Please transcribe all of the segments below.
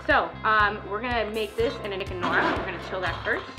So we're gonna make this in a Nick and Nora. We're gonna chill that first.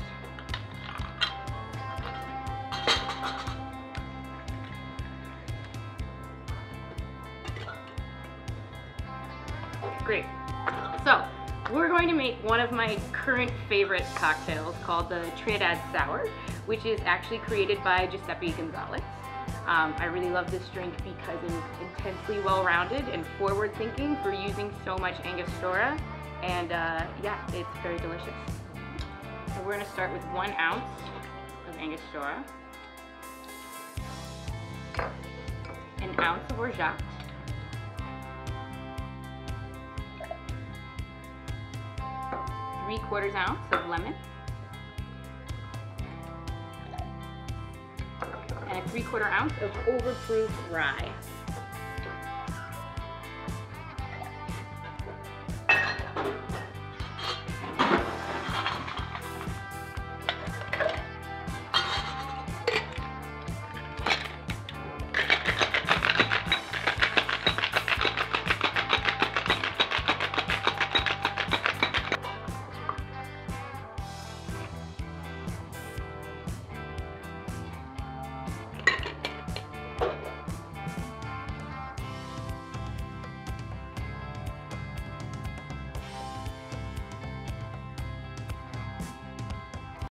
Great. So we're going to make one of my current favorite cocktails called the Trinidad Sour, which is actually created by Giuseppe Gonzalez. I really love this drink because it is intensely well-rounded and forward-thinking for using so much Angostura, and yeah, it's very delicious. So we're going to start with 1 ounce of Angostura, 1 ounce of Orgeat, 3/4 ounce of lemon, and a 3/4 ounce of Overproof Rye.